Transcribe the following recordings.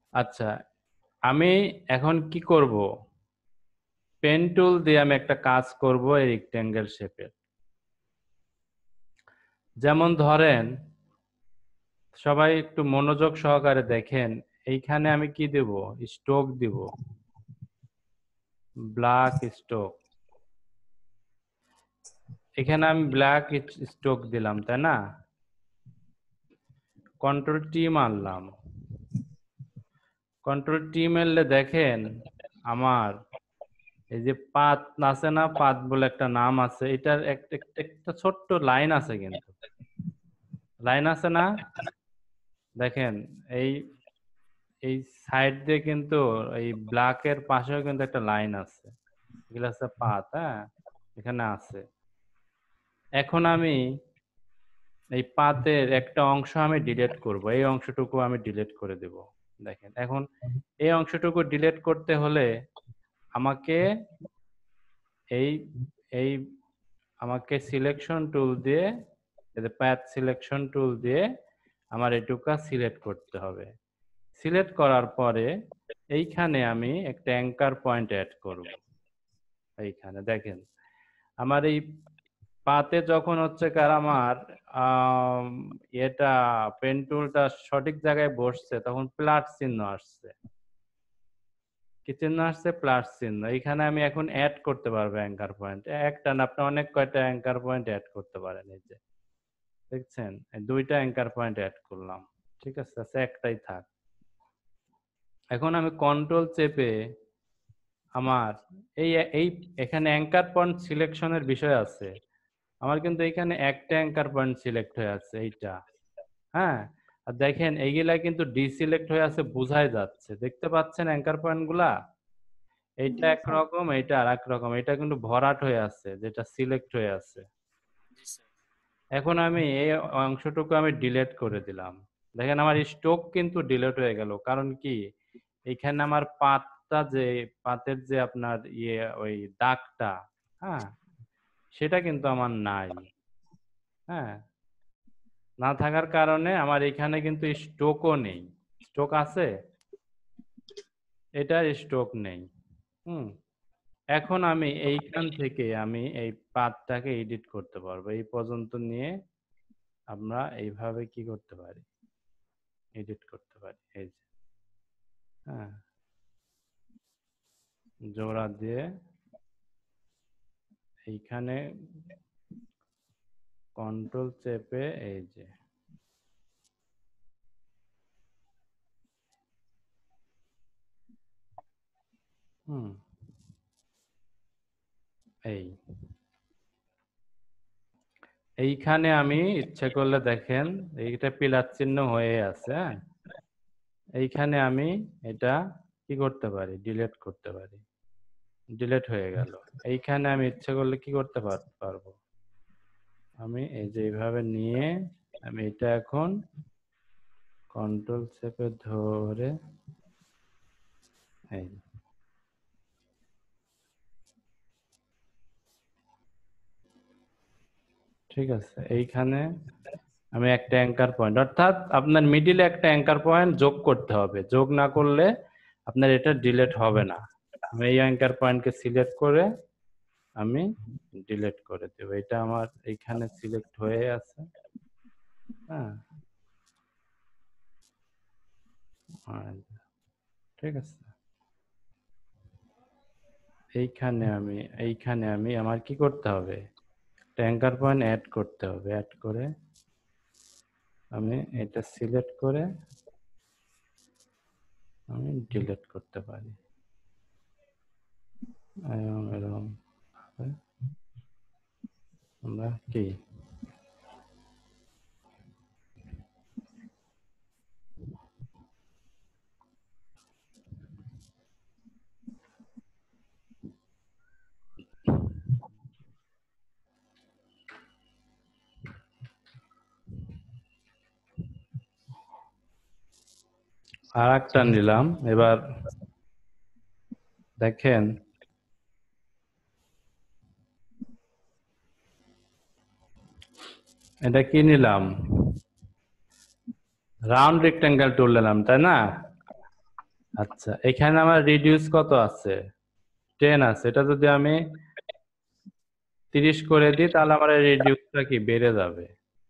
আচ্ছা, আমি এখন কি করব? পেন টুল দিয়ে আমি একটা কাজ করব এই রেক্টেঙ্গেল শেপের। যেমন ধরেন, সবাই একটু মনোযোগ সহকারে দেখেন, এইখানে আমি কি দেব? স্ট্রোক দিব, ব্ল্যাক স্ট্রোক। এখানে আমি ব্ল্যাক স্ট্রোক দিলাম, তাই না? কন্ট্রোল টি মারলাম। কন্ট্রোল টি মারলে দেখেন আমার এই যে পাত আছে না, পাত বলে একটা নাম আছে, এটার একটা ছোট্ট লাইন আছে, কিন্তু লাইন আছে না? দেখেন, এই এই সাইড দিয়ে কিন্তু এই ব্ল্যাকের পাশেও কিন্তু একটা লাইন আছে, এগুলো আছে পাত, হ্যাঁ, এখানে আছে। এখন আমি এই পাতের একটা অংশ আমি ডিলিট করব, এই অংশটুকু আমি ডিলিট করে দেব। দেখেন, এখন এই অংশটুকু ডিলিট করতে হলে আমাকে এই এই আমাকে সিলেকশন টুল দিয়ে, প্যাথ সিলেকশন টুল দিয়ে আমার এটুকু সিলেক্ট করতে হবে। সিলেক্ট করার পরে এইখানে আমি একটা অ্যাঙ্কার পয়েন্ট অ্যাড করব। এইখানে দেখেন, আমার এই পাতে যখন হচ্ছে কার আমার আম, এটা পেন টুলটা সঠিক জায়গায় বসছে, তখন প্লাস চিহ্ন আসছে। কি চিহ্ন আসছে? প্লাস চিহ্ন। এইখানে আমি এখন অ্যাড করতে পারবো অ্যাঙ্কার পয়েন্ট, একটা না, আপনি অনেক কয়টা অ্যাঙ্কার পয়েন্ট অ্যাড করতে পারেন। এই যে দেখছেন, এই দুইটা অ্যাঙ্কার পয়েন্ট অ্যাড করলাম। ঠিক আছে, আচ্ছা, একটাই থাক। এখন আমি কন্ট্রোল চেপে আমার এই এই এখানে অ্যাঙ্কার পয়েন্ট সিলেকশনের বিষয় আছে, আমার কিন্তু এখানে একটা অ্যাঙ্কার পয়েন্ট সিলেক্ট হয়ে আছে, এইটা। হ্যাঁ, আর দেখেন এইগুলা কিন্তু ডিসিলেক্ট হয়ে আছে, বোঝাই যাচ্ছে, দেখতে পাচ্ছেন অ্যাঙ্কার পয়েন্ট গুলা? এইটা জি স্যার। একরকম, এইটা আর এক রকম, এটা কিন্তু ভরাট হয়ে আছে, যেটা সিলেক্ট হয়ে আছে। জি স্যার। এখন আমি এই অংশটুকু আমি ডিলিট করে দিলাম। দেখেন আমার স্ট্রোক কিন্তু ডিলিট হয়ে গেল, কারণ কি, এখানে আমার পাতটা যে, পাতের যে আপনার ওই দাগটা, হ্যাঁ, সেটা কিন্তু আমার নাই। হ্যাঁ, না থাকার কারণে আমার এখানে কিন্তু স্ট্রোকও নেই। স্ট্রোক আছে, এটার স্ট্রোক নেই। হুম। এখন আমি এইখান থেকে আমি এই পাতটাকে এডিট করতে পারবো, এই পর্যন্ত নিয়ে আমরা এইভাবে কি করতে পারি? এডিট করতে পারি, এই যে, হ্যাঁ, জোড়া দিয়ে এইখানে কন্ট্রোল চেপে, এই যে, হুম, এই এইখানে আমি ইচ্ছে করলে দেখেন, এইটা পিলার চিহ্ন হয়ে আছে, হ্যাঁ, এইখানে আমি এটা কি করতে পারি? ডিলিট করতে পারি। ডিলিট হয়ে গেল। এইখানে আমি ইচ্ছে করলে কি করতে পারবো? আমি এই যে এইভাবে নিয়ে আমি এটা এখন কন্ট্রোল চেপে ধরে, এই, ঠিক আছে, এইখানে আমি একটা অ্যাঙ্কার পয়েন্ট, অর্থাৎ আপনার মিডিলে একটা অ্যাঙ্কার পয়েন্ট যোগ করতে হবে, যোগ না করলে আপনার এটা ডিলিট হবে না। আমি এই অ্যাঙ্কার পয়েন্টকে সিলেক্ট করে আমি ডিলিট করে দেবো, এটা আমার এইখানে সিলেক্ট হয়ে আছে। হ্যাঁ, আর, ঠিক আছে, এইখানে আমি আমার কি করতে হবে? একটা অ্যাঙ্কার পয়েন্ট অ্যাড করতে হবে, অ্যাড করে আমি এটা সিলেক্ট করে আমি ডিলিট করতে পারি, এবং এরকম ভাবে আমরা কি আর একটা নিলাম। এবার দেখেন, এটা কি নিলাম? রাউন্ড রেক্টাঙ্গেল টুল নিলাম, তাই না? আচ্ছা, এখানে আমার রিডিউস কত আছে? 10 আছে। এটা যদি আমি 30 করে দিই তাহলে আমার রিডিউসটা কি বেড়ে যাবে?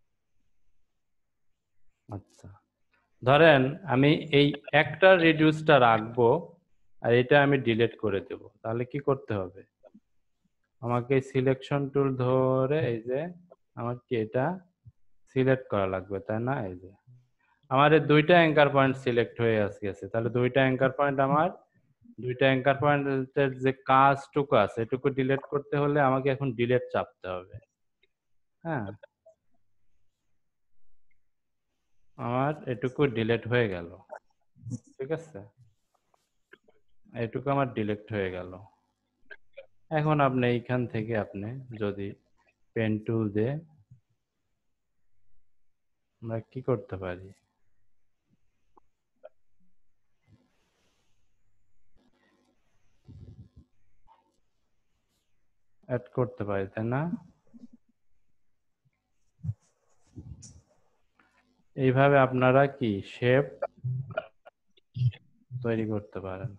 আচ্ছা, ধরেন আমি এই একটা রিডিউসটা রাখবো আর এটা আমি ডিলিট করে দেব, তাহলে কি করতে হবে? আমাকে সিলেকশন টুল ধরে এই যে আমার কি এটা সিলেক্ট করা লাগবে, তাই না? এই যে আমার এই দুইটা অ্যাঙ্কার পয়েন্ট সিলেক্ট হয়ে গেছে, তাহলে দুইটা অ্যাঙ্কার পয়েন্ট আমার দুইটা অ্যাঙ্কার পয়েন্টের যে কাজটুকু আছে এটুকু ডিলিট করতে হলে আমাকে এখন ডিলিট চাপতে হবে। হ্যাঁ, আমার এটুকু ডিলিট হয়ে গেল। ঠিক আছে, এটুকু আমার ডিলিট হয়ে গেল। এখন আপনি এইখান থেকে আপনি যদি পেন টুল দিয়ে আমরা কি করতে পারি, অ্যাড করতে পারি, তাই না? এইভাবে আপনারা কি শেপ তৈরি করতে পারেন।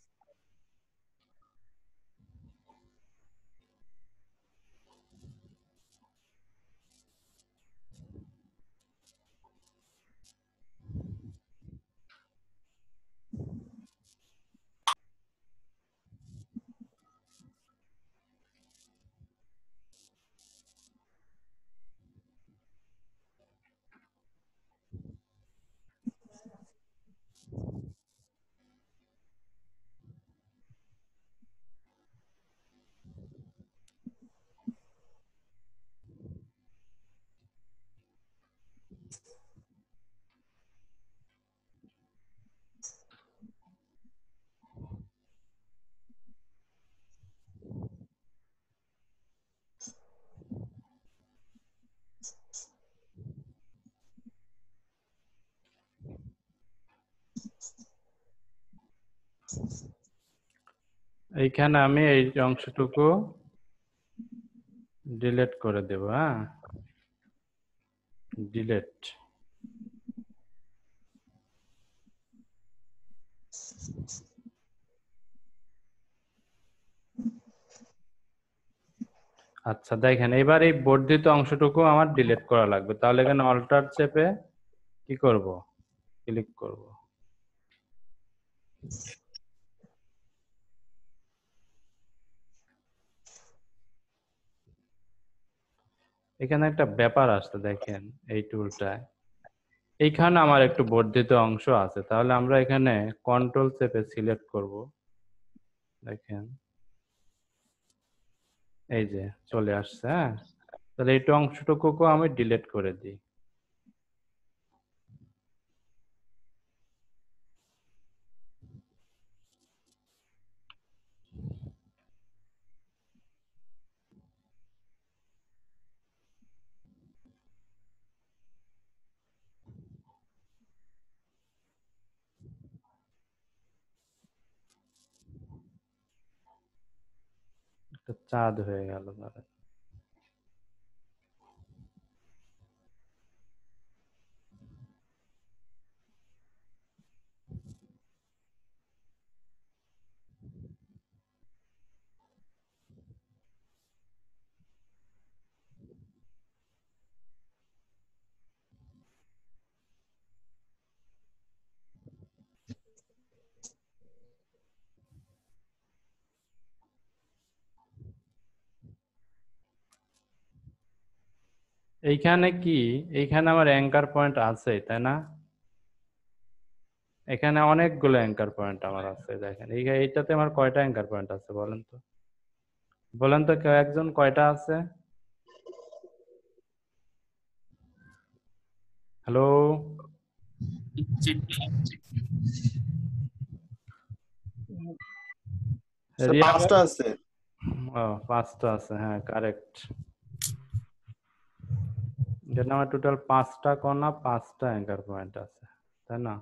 এইখানে আমি এই অংশটুকু ডিলিট করে দেব। হ্যাঁ, ডিলিট। আচ্ছা, দেখেন এবার এই বর্ধিত অংশটুকু আমার ডিলিট করা লাগবে, তাহলে এখানে অল্টার চেপে কি করব, ক্লিক করব। এখানে একটা ব্যাপার আসছে, দেখেন এই টুলটায় এইখানে আমার একটু বর্ধিত অংশ আছে, তাহলে আমরা এখানে কন্ট্রোল চেপে সিলেক্ট করব। দেখেন এই যে চলে আসছে। হ্যাঁ, তাহলে এই অংশটুকু আমি ডিলিট করে দিই। একটা চাঁদ হয়ে গেল ধরেন। এইখানে কি, এইখানে আমার অ্যাঙ্কার পয়েন্ট আছে, তাই না? এখানে অনেকগুলো অ্যাঙ্কার পয়েন্ট আমার আছে। দেখেন এইটাতে আমার কয়টা অ্যাঙ্কার পয়েন্ট আছে বলেন তো? বলেন তো কেউ একজন, কয়টা আছে? হ্যালো, স্যার রিয়া ভাই? 5টা আছে। ও, 5টা আছে, হ্যাঁ কারেক্ট। যেটা আমার টোটাল 5টা কোণা, 5টা অ্যাঙ্কার পয়েন্ট আছে, তাই না?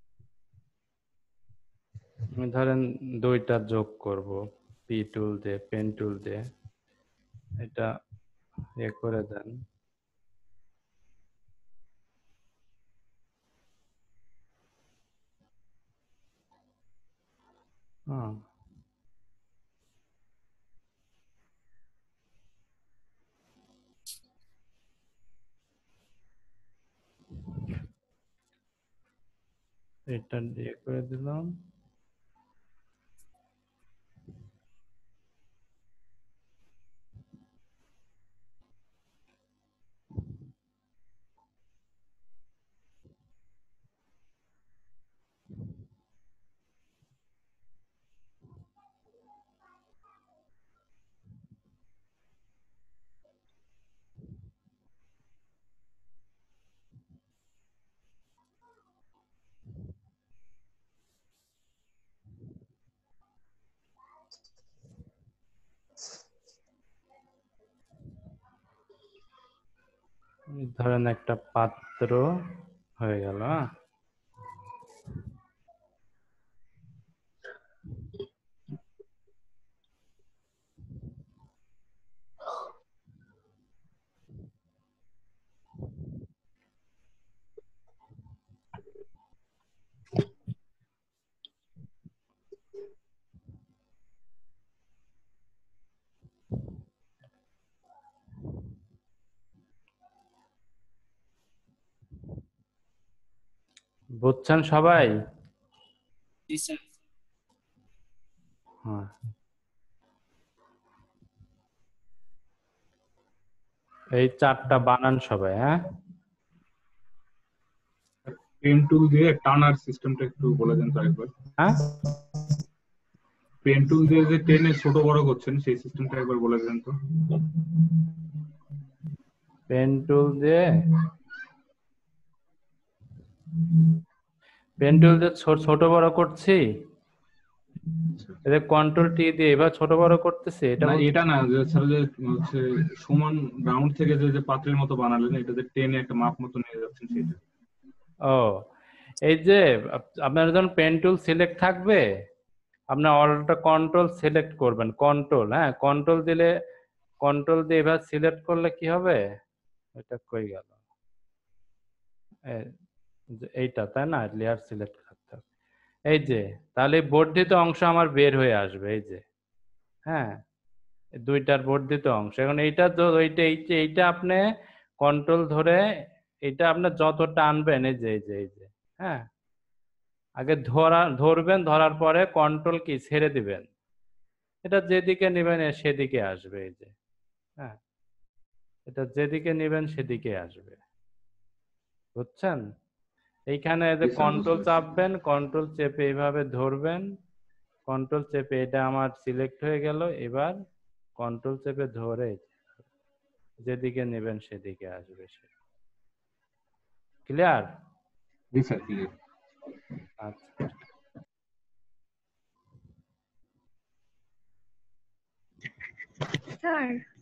আমি ধরেন 2টা যোগ করব পি টুল দিয়ে, পেন টুল দিয়ে। এটা করে দেন। হ্যাঁ, এটা দিয়ে করে দিলাম। ধরেন একটা পাত্র হয়ে গেল। হ্যাঁ, বুঝছেন সবাই? জি স্যার। হ্যাঁ, এই চারটা বানান সবাই। হ্যাঁ, পেন টুল দিয়ে টানার সিস্টেমটা একটু বলে দেন তো একবার। হ্যাঁ, পেন টুল দিয়ে যে টেনে ছোট বড় করছেন সেই সিস্টেমটা একবার বলে দেন তো। পেন টুল দিয়ে ছোট বড় করছি, কন্ট্রোল টি দিয়ে এবার ছোট বড় করতেছি, এটা না বলছি। এটা না, যে স্যার যে হচ্ছে সমান রাউন্ড থেকে যে পাত্রের মতো বানালেন, এটা যে টেনে একটা মাপ মতো নিয়ে যাচ্ছেন সেটা। ও, এই যে আপনার যখন পেন টুল সিলেক্ট থাকবে, আপনার অল্টা কন্ট্রোল সিলেক্ট করবেন, কন্ট্রোল। হ্যাঁ, কন্ট্রোল দিলে, কন্ট্রোল দিয়ে এবার সিলেক্ট করলে কি হবে, এটা কই গেল, এইটা তাই না, লেয়ার সিলেক্ট করতে হবে। এই যে, তাহলে বর্ধিত অংশ আমার বের হয়ে আসবে, এই যে। হ্যাঁ, দুইটার বর্ধিত অংশ। এখন এইটা তো এইটা আপনি কন্ট্রোল ধরে, এটা আপনার যত টানবেন, এই যে এই যে, হ্যাঁ, আগে ধরবেন, ধরার পরে কন্ট্রোল কি ছেড়ে দিবেন, এটা যেদিকে নেবেন সেদিকে আসবে, এই যে। হ্যাঁ, এটা যেদিকে নেবেন সেদিকে আসবে, বুঝছেন? এইখানে যে কন্ট্রোল চাপবেন, কন্ট্রোল চেপে এইভাবে ধরবেন, কন্ট্রোল চেপে, এটা আমার সিলেক্ট হয়ে গেল। এবার কন্ট্রোল চেপে ধরে যেদিকে নেবেন সেদিকে আসবে সে। ক্লিয়ার? জি স্যার, ক্লিয়ার। আচ্ছা, স্যার